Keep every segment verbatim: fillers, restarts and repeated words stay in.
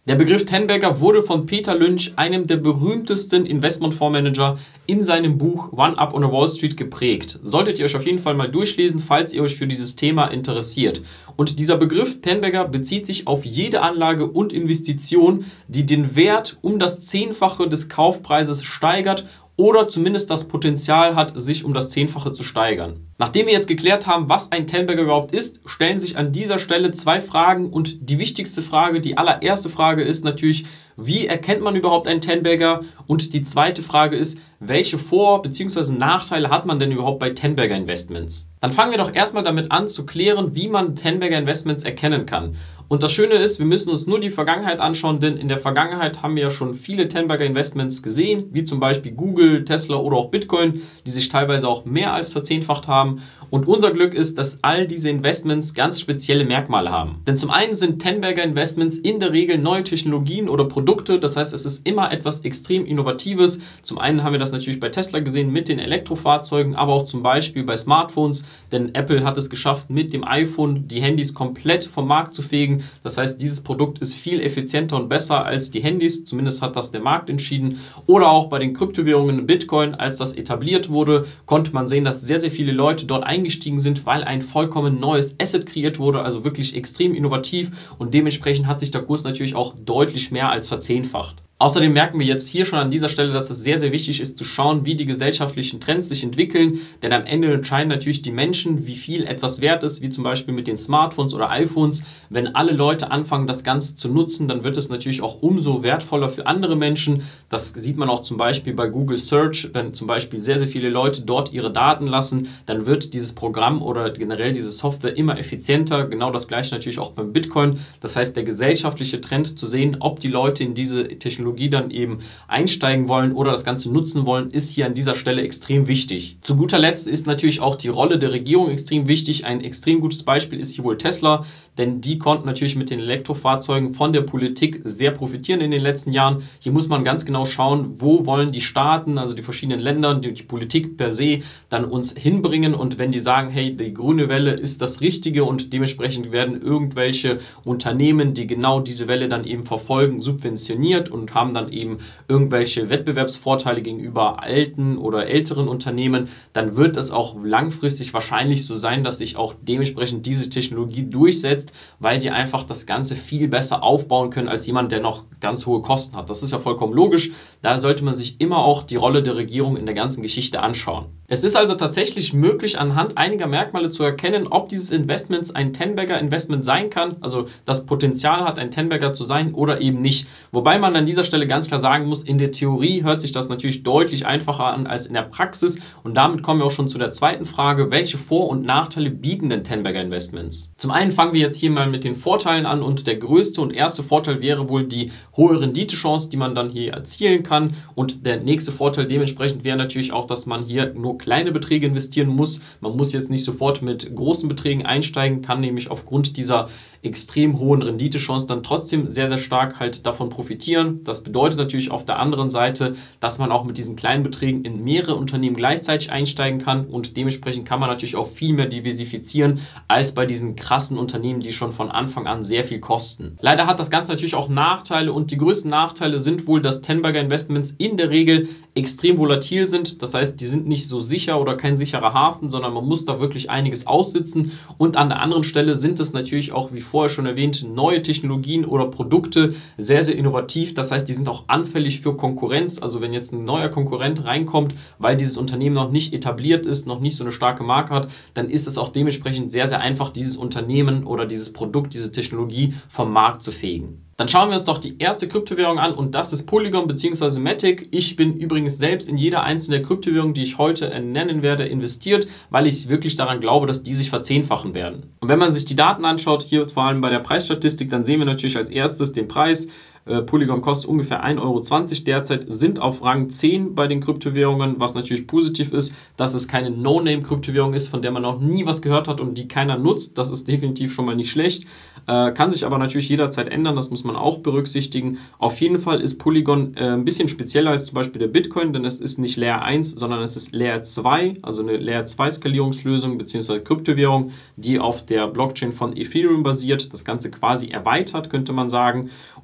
Der Begriff Ten-Bagger wurde von Peter Lynch, einem der berühmtesten Investmentfondsmanager, in seinem Buch One Up on the Wall Street geprägt. Solltet ihr euch auf jeden Fall mal durchlesen, falls ihr euch für dieses Thema interessiert. Und dieser Begriff Ten-Bagger bezieht sich auf jede Anlage und Investition, die den Wert um das Zehnfache des Kaufpreises steigert oder zumindest das Potenzial hat, sich um das Zehnfache zu steigern. Nachdem wir jetzt geklärt haben, was ein Ten-Bagger überhaupt ist, stellen sich an dieser Stelle zwei Fragen und die wichtigste Frage, die allererste Frage ist natürlich, wie erkennt man überhaupt einen Ten-Bagger? Und die zweite Frage ist, welche Vor- bzw. Nachteile hat man denn überhaupt bei Ten-Bagger Investments? Dann fangen wir doch erstmal damit an zu klären, wie man Ten-Bagger Investments erkennen kann. Und das Schöne ist, wir müssen uns nur die Vergangenheit anschauen, denn in der Vergangenheit haben wir ja schon viele Ten-Bagger Investments gesehen, wie zum Beispiel Google, Tesla oder auch Bitcoin, die sich teilweise auch mehr als verzehnfacht haben. Und unser Glück ist, dass all diese Investments ganz spezielle Merkmale haben. Denn zum einen sind Ten-Bagger Investments in der Regel neue Technologien oder Produkte, das heißt, es ist immer etwas extrem Innovatives. Zum einen haben wir das natürlich bei Tesla gesehen mit den Elektrofahrzeugen, aber auch zum Beispiel bei Smartphones, denn Apple hat es geschafft, mit dem iPhone die Handys komplett vom Markt zu fegen. Das heißt, dieses Produkt ist viel effizienter und besser als die Handys, zumindest hat das der Markt entschieden. Oder auch bei den Kryptowährungen Bitcoin, als das etabliert wurde, konnte man sehen, dass sehr, sehr viele Leute dort eingestiegen sind, weil ein vollkommen neues Asset kreiert wurde, also wirklich extrem innovativ und dementsprechend hat sich der Kurs natürlich auch deutlich mehr als verzehnfacht. Außerdem merken wir jetzt hier schon an dieser Stelle, dass es sehr, sehr wichtig ist zu schauen, wie die gesellschaftlichen Trends sich entwickeln, denn am Ende entscheiden natürlich die Menschen, wie viel etwas wert ist, wie zum Beispiel mit den Smartphones oder iPhones. Wenn alle Leute anfangen, das Ganze zu nutzen, dann wird es natürlich auch umso wertvoller für andere Menschen. Das sieht man auch zum Beispiel bei Google Search, wenn zum Beispiel sehr, sehr viele Leute dort ihre Daten lassen, dann wird dieses Programm oder generell diese Software immer effizienter. Genau das gleiche natürlich auch beim Bitcoin. Das heißt, der gesellschaftliche Trend zu sehen, ob die Leute in diese Technologie dann eben einsteigen wollen oder das Ganze nutzen wollen, ist hier an dieser Stelle extrem wichtig. Zu guter Letzt ist natürlich auch die Rolle der Regierung extrem wichtig. Ein extrem gutes Beispiel ist hier wohl Tesla, denn die konnten natürlich mit den Elektrofahrzeugen von der Politik sehr profitieren in den letzten Jahren. Hier muss man ganz genau schauen, wo wollen die Staaten, also die verschiedenen Länder, die, die Politik per se dann uns hinbringen und wenn die sagen, hey, die grüne Welle ist das Richtige und dementsprechend werden irgendwelche Unternehmen, die genau diese Welle dann eben verfolgen, subventioniert und haben dann eben irgendwelche Wettbewerbsvorteile gegenüber alten oder älteren Unternehmen, dann wird es auch langfristig wahrscheinlich so sein, dass sich auch dementsprechend diese Technologie durchsetzt, weil die einfach das Ganze viel besser aufbauen können als jemand, der noch ganz hohe Kosten hat. Das ist ja vollkommen logisch. Da sollte man sich immer auch die Rolle der Regierung in der ganzen Geschichte anschauen. Es ist also tatsächlich möglich, anhand einiger Merkmale zu erkennen, ob dieses Investment ein Ten-Bagger Investment sein kann, also das Potenzial hat, ein Ten-Bagger zu sein oder eben nicht. Wobei man an dieser Stelle ganz klar sagen muss, in der Theorie hört sich das natürlich deutlich einfacher an als in der Praxis und damit kommen wir auch schon zu der zweiten Frage, welche Vor- und Nachteile bieten denn Ten-Bagger Investments? Zum einen fangen wir jetzt hier mal mit den Vorteilen an und der größte und erste Vorteil wäre wohl die hohe Renditechance, die man dann hier erzielen kann und der nächste Vorteil dementsprechend wäre natürlich auch, dass man hier nur kleine Beträge investieren muss. Man muss jetzt nicht sofort mit großen Beträgen einsteigen, kann nämlich aufgrund dieser extrem hohen Renditechance dann trotzdem sehr, sehr stark halt davon profitieren. Das bedeutet natürlich auf der anderen Seite, dass man auch mit diesen kleinen Beträgen in mehrere Unternehmen gleichzeitig einsteigen kann und dementsprechend kann man natürlich auch viel mehr diversifizieren als bei diesen krassen Unternehmen, die schon von Anfang an sehr viel kosten. Leider hat das Ganze natürlich auch Nachteile und die größten Nachteile sind wohl, dass Ten-Bagger Investments in der Regel extrem volatil sind. Das heißt, die sind nicht so sicher oder kein sicherer Hafen, sondern man muss da wirklich einiges aussitzen und an der anderen Stelle sind es natürlich auch, wie vorher schon erwähnt, neue Technologien oder Produkte, sehr, sehr innovativ. Das heißt, die sind auch anfällig für Konkurrenz. Also wenn jetzt ein neuer Konkurrent reinkommt, weil dieses Unternehmen noch nicht etabliert ist, noch nicht so eine starke Marke hat, dann ist es auch dementsprechend sehr, sehr einfach, dieses Unternehmen oder dieses Produkt, diese Technologie vom Markt zu fegen. Dann schauen wir uns doch die erste Kryptowährung an und das ist Polygon bzw. Matic. Ich bin übrigens selbst in jeder einzelne Kryptowährung, die ich heute nennen werde, investiert, weil ich wirklich daran glaube, dass die sich verzehnfachen werden. Und wenn man sich die Daten anschaut, hier vor allem bei der Preisstatistik, dann sehen wir natürlich als erstes den Preis. Polygon kostet ungefähr ein Euro zwanzig derzeit, sind auf Rang zehn bei den Kryptowährungen, was natürlich positiv ist, dass es keine No-Name-Kryptowährung ist, von der man noch nie was gehört hat und die keiner nutzt. Das ist definitiv schon mal nicht schlecht. Äh, kann sich aber natürlich jederzeit ändern, das muss man auch berücksichtigen. Auf jeden Fall ist Polygon äh, ein bisschen spezieller als zum Beispiel der Bitcoin, denn es ist nicht Layer eins, sondern es ist Layer zwei, also eine Layer zwei Skalierungslösung bzw. Kryptowährung, die auf der Blockchain von Ethereum basiert, das Ganze quasi erweitert, könnte man sagen.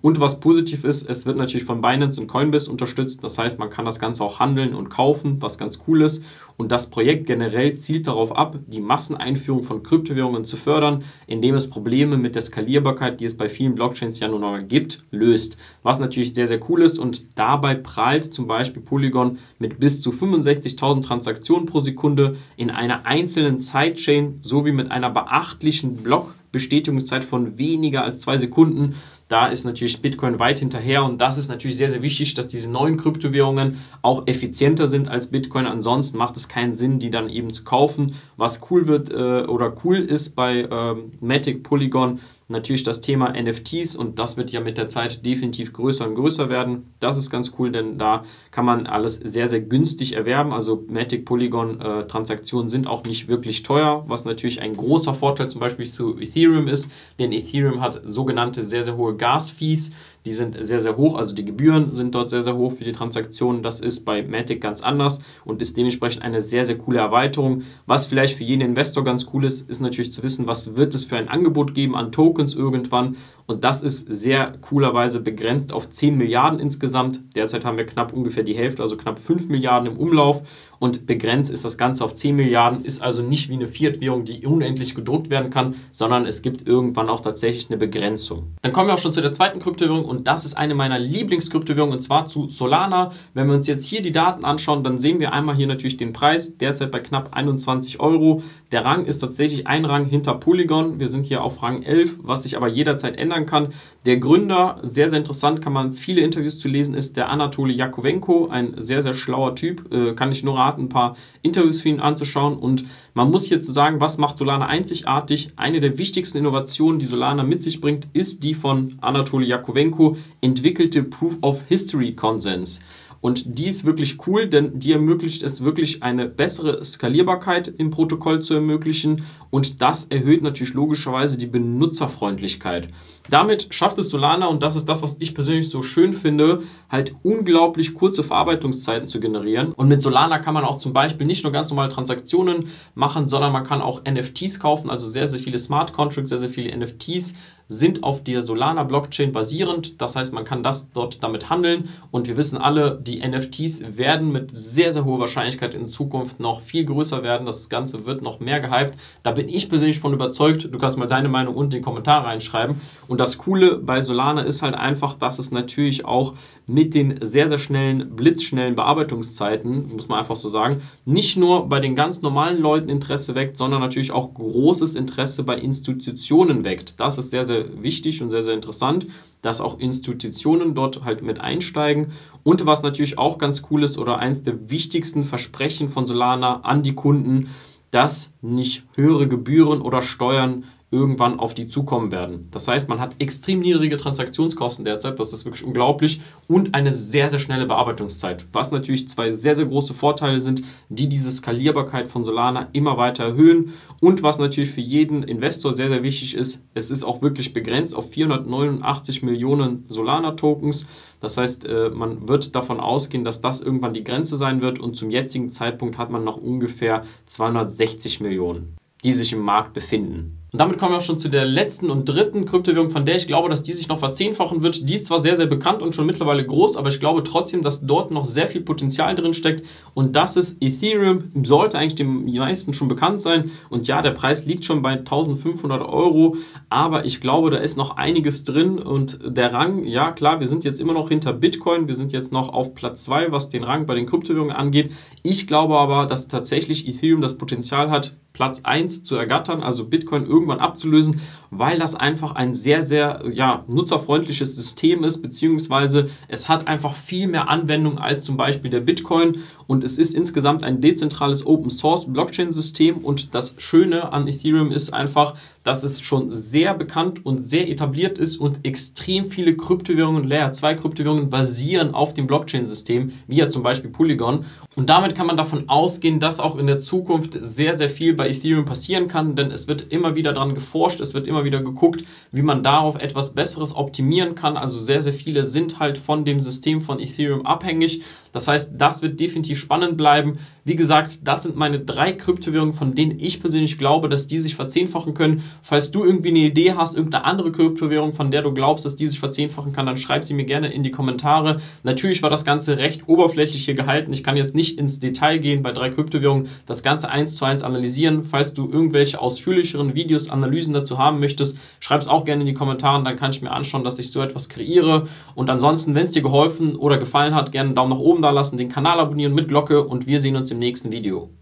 Und was positiv ist, es wird natürlich von Binance und Coinbase unterstützt. Das heißt, man kann das Ganze auch handeln und kaufen, was ganz cool ist. Und das Projekt generell zielt darauf ab, die Masseneinführung von Kryptowährungen zu fördern, indem es Probleme mit der Skalierbarkeit, die es bei vielen Blockchains ja nun mal gibt, löst. Was natürlich sehr, sehr cool ist, und dabei prahlt zum Beispiel Polygon mit bis zu fünfundsechzigtausend Transaktionen pro Sekunde in einer einzelnen Sidechain sowie mit einer beachtlichen Blockbestätigungszeit von weniger als zwei Sekunden. Da ist natürlich Bitcoin weit hinterher, und das ist natürlich sehr, sehr wichtig, dass diese neuen Kryptowährungen auch effizienter sind als Bitcoin. Ansonsten macht es keinen Sinn, die dann eben zu kaufen. Was cool wird äh, oder cool ist bei ähm, Matic, Polygon, natürlich das Thema N F Ts, und das wird ja mit der Zeit definitiv größer und größer werden. Das ist ganz cool, denn da kann man alles sehr, sehr günstig erwerben. Also Matic, Polygon äh, Transaktionen sind auch nicht wirklich teuer, was natürlich ein großer Vorteil zum Beispiel zu Ethereum ist, denn Ethereum hat sogenannte sehr, sehr hohe Gas-Fees. Die sind sehr, sehr hoch, also die Gebühren sind dort sehr, sehr hoch für die Transaktionen. Das ist bei Matic ganz anders und ist dementsprechend eine sehr, sehr coole Erweiterung. Was vielleicht für jeden Investor ganz cool ist, ist natürlich zu wissen, was wird es für ein Angebot geben an Tokens irgendwann. Und das ist sehr coolerweise begrenzt auf zehn Milliarden insgesamt. Derzeit haben wir knapp ungefähr die Hälfte, also knapp fünf Milliarden im Umlauf. Und begrenzt ist das Ganze auf zehn Milliarden, ist also nicht wie eine Fiat-Währung, die unendlich gedruckt werden kann, sondern es gibt irgendwann auch tatsächlich eine Begrenzung. Dann kommen wir auch schon zu der zweiten Kryptowährung, und das ist eine meiner Lieblingskryptowährungen, und zwar zu Solana. Wenn wir uns jetzt hier die Daten anschauen, dann sehen wir einmal hier natürlich den Preis, derzeit bei knapp einundzwanzig Euro. Der Rang ist tatsächlich ein Rang hinter Polygon. Wir sind hier auf Rang elf, was sich aber jederzeit ändern kann. Der Gründer, sehr, sehr interessant, kann man viele Interviews zu lesen, ist der Anatoly Jakovenko, ein sehr, sehr schlauer Typ, äh, kann ich nur raten, ein paar Interviews für ihn anzuschauen. Und man muss hier zu sagen, was macht Solana einzigartig? Eine der wichtigsten Innovationen, die Solana mit sich bringt, ist die von Anatoly Jakovenko entwickelte Proof of History Konsens. Und die ist wirklich cool, denn die ermöglicht es wirklich, eine bessere Skalierbarkeit im Protokoll zu ermöglichen, und das erhöht natürlich logischerweise die Benutzerfreundlichkeit. Damit schafft es Solana, und das ist das, was ich persönlich so schön finde, halt unglaublich kurze Verarbeitungszeiten zu generieren. Und mit Solana kann man auch zum Beispiel nicht nur ganz normale Transaktionen machen, sondern man kann auch N F Ts kaufen, also sehr, sehr viele Smart Contracts, sehr, sehr viele N F Ts sind auf der Solana-Blockchain basierend. Das heißt, man kann das dort damit handeln, und wir wissen alle, die N F Ts werden mit sehr, sehr hoher Wahrscheinlichkeit in Zukunft noch viel größer werden. Das Ganze wird noch mehr gehypt. Da bin ich persönlich von überzeugt. Du kannst mal deine Meinung unten in die Kommentare reinschreiben. Und das Coole bei Solana ist halt einfach, dass es natürlich auch mit den sehr, sehr schnellen, blitzschnellen Bearbeitungszeiten, muss man einfach so sagen, nicht nur bei den ganz normalen Leuten Interesse weckt, sondern natürlich auch großes Interesse bei Institutionen weckt. Das ist sehr, sehr wichtig und sehr, sehr interessant, dass auch Institutionen dort halt mit einsteigen. Und was natürlich auch ganz cool ist, oder eins der wichtigsten Versprechen von Solana an die Kunden, dass nicht höhere Gebühren oder Steuern irgendwann auf die zukommen werden. Das heißt, man hat extrem niedrige Transaktionskosten derzeit, das ist wirklich unglaublich, und eine sehr, sehr schnelle Bearbeitungszeit, was natürlich zwei sehr, sehr große Vorteile sind, die diese Skalierbarkeit von Solana immer weiter erhöhen, und was natürlich für jeden Investor sehr, sehr wichtig ist, es ist auch wirklich begrenzt auf vierhundertneunundachtzig Millionen Solana-Tokens. Das heißt, man wird davon ausgehen, dass das irgendwann die Grenze sein wird, und zum jetzigen Zeitpunkt hat man noch ungefähr zweihundertsechzig Millionen, die sich im Markt befinden. Und damit kommen wir auch schon zu der letzten und dritten Kryptowährung, von der ich glaube, dass die sich noch verzehnfachen wird. Die ist zwar sehr, sehr bekannt und schon mittlerweile groß, aber ich glaube trotzdem, dass dort noch sehr viel Potenzial drin steckt. Und das ist Ethereum. Sollte eigentlich den meisten schon bekannt sein. Und ja, der Preis liegt schon bei eintausendfünfhundert Euro. Aber ich glaube, da ist noch einiges drin. Und der Rang, ja klar, wir sind jetzt immer noch hinter Bitcoin. Wir sind jetzt noch auf Platz zwei, was den Rang bei den Kryptowährungen angeht. Ich glaube aber, dass tatsächlich Ethereum das Potenzial hat, Platz eins zu ergattern, also Bitcoin irgendwann abzulösen, weil das einfach ein sehr, sehr ja, nutzerfreundliches System ist, beziehungsweise es hat einfach viel mehr Anwendung als zum Beispiel der Bitcoin, und es ist insgesamt ein dezentrales Open-Source-Blockchain-System, und das Schöne an Ethereum ist einfach, dass es schon sehr bekannt und sehr etabliert ist, und extrem viele Kryptowährungen, Layer zwei Kryptowährungen basieren auf dem Blockchain-System, wie ja zum Beispiel Polygon. Und damit kann man davon ausgehen, dass auch in der Zukunft sehr, sehr viel bei Ethereum passieren kann, denn es wird immer wieder daran geforscht, es wird immer wieder geguckt, wie man darauf etwas Besseres optimieren kann. Also sehr, sehr viele sind halt von dem System von Ethereum abhängig. Das heißt, das wird definitiv spannend bleiben. Wie gesagt, das sind meine drei Kryptowährungen, von denen ich persönlich glaube, dass die sich verzehnfachen können. Falls du irgendwie eine Idee hast, irgendeine andere Kryptowährung, von der du glaubst, dass die sich verzehnfachen kann, dann schreib sie mir gerne in die Kommentare. Natürlich war das Ganze recht oberflächlich hier gehalten. Ich kann jetzt nicht ins Detail gehen bei drei Kryptowährungen, das Ganze eins zu eins analysieren. Falls du irgendwelche ausführlicheren Videos, Analysen dazu haben möchtest, schreib es auch gerne in die Kommentare, dann kann ich mir anschauen, dass ich so etwas kreiere. Und ansonsten, wenn es dir geholfen oder gefallen hat, gerne einen Daumen nach oben da lassen, den Kanal abonnieren mit Glocke und wir sehen uns im nächsten Video.